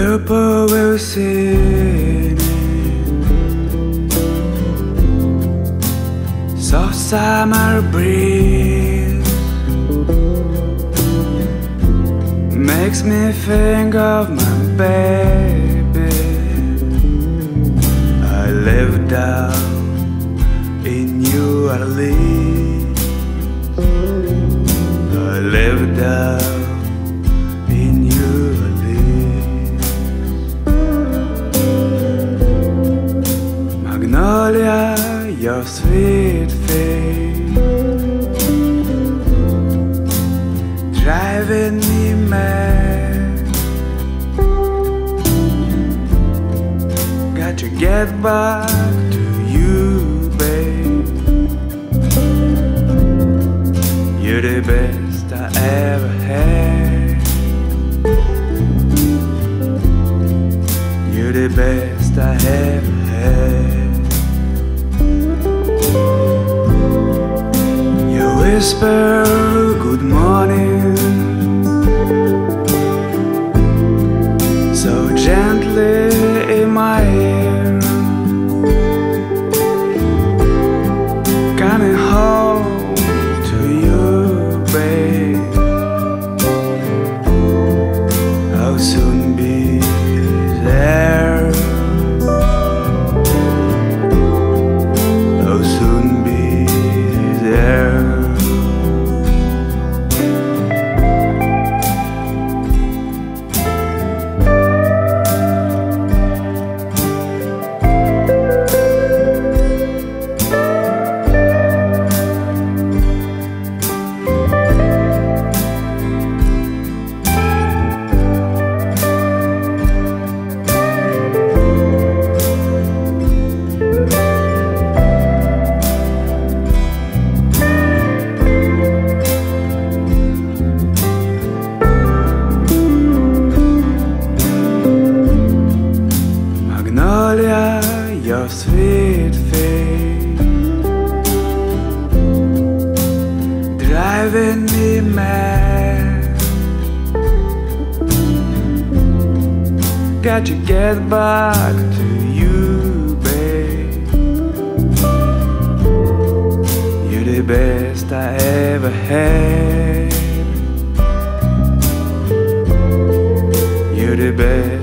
Purple will sing, soft summer breeze makes me think of my baby. I live down in New Orleans. I live down in New Orleans. Magnolia, your sweet face driving me mad. Got to get back to you, babe. You're the best I ever had. You're the best I ever had. You whisper good morning so gently in my ear, coming home to you, babe. I'll soon be there. I'll soon be there. Magnolia, your sweet face driving me mad. Got to get back to you, babe. You're the best I ever had. You're the best